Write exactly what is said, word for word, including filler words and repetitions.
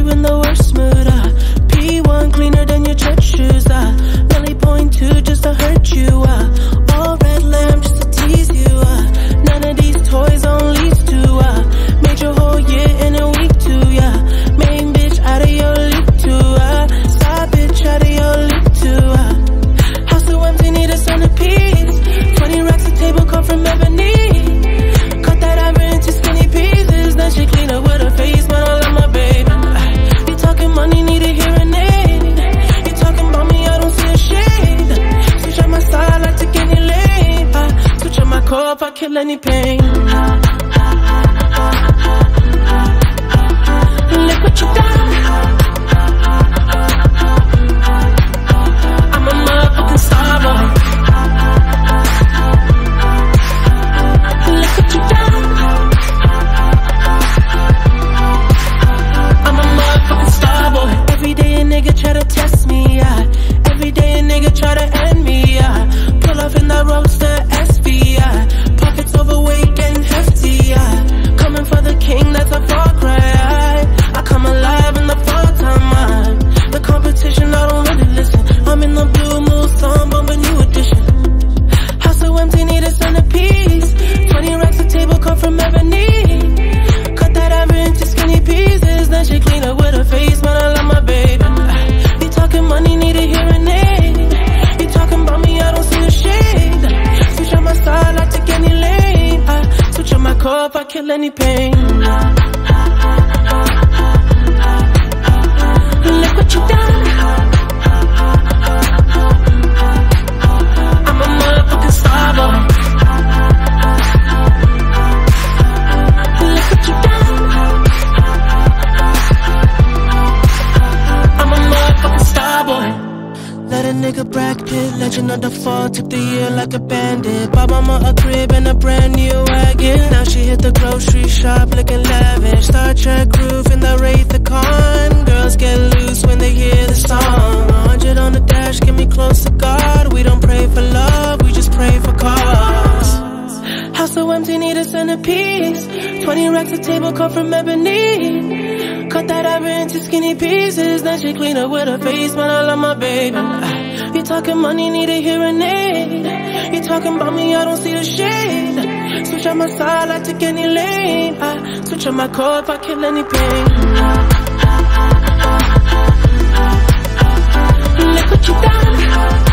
you in the worst mood, uh. P one cleaner than your church shoes, uh. Milli point two just to hurt you, uh. All red lamb just to tease you, uh. None of these toys on lease too, uh. Made your whole year in a week too, yeah. Main bitch out of your league too, uh. Side bitch out of your league too, uh. House so empty, need a centerpiece. Twenty racks a table come from ebony. Cut that ivory into skinny pieces. Then she clean up with her face, but I love my baby. You talking money, need a hearing aid. You talking about me, I don't see a shade. Switch on my side, I take any lane. I switch on my core if I kill any pain. Look what you done. I'm a motherfucking starboy. Look what you done. I'm a motherfucking starboy. Every day a nigga try to test me, yeah. Every day a nigga try to end me, yeah. Pull up in that roadster S V, yeah. Pockets overweight getting hefty, yeah. Coming for the king, that's a far cry. I come alive in the fall time, man. The competition, I don't really listen. I'm in the blue moon, song, bumping new edition. House so empty, need a centerpiece. Twenty racks a table come from ebony. Cut that ivory into skinny pieces. Then she clean up with her face, but I love my baby. You talking money, need a hearing aid. You talking about me, I don't see a shade. Switch on my side, I take any lane. I switch on my core if I kill any pain. Look what you done. I'm a motherfucking starboy. Look what you done. I'm a motherfucking starboy. Let a nigga Brad Pitt, legend of the fall, took the year like a bandit. Bought mama a crib and a brand new wagon. Now she hit the grocery shop looking lavish. Star Trek roof in the Wraith the Con. Girls get loose when they hear the song. A hundred on the dash, get me close to God. We don't pray for love, we just pray for cause. House so empty, need a centerpiece. Twenty racks a table come from ebony. Cut that ivory into skinny pieces. Then she clean up with her face, but I love my baby. You talking money, need a hearing aid. You talking about me, I don't see the shade. Switch on my side, I take any lane. I switch on my core if I kill any pain. Look what you done.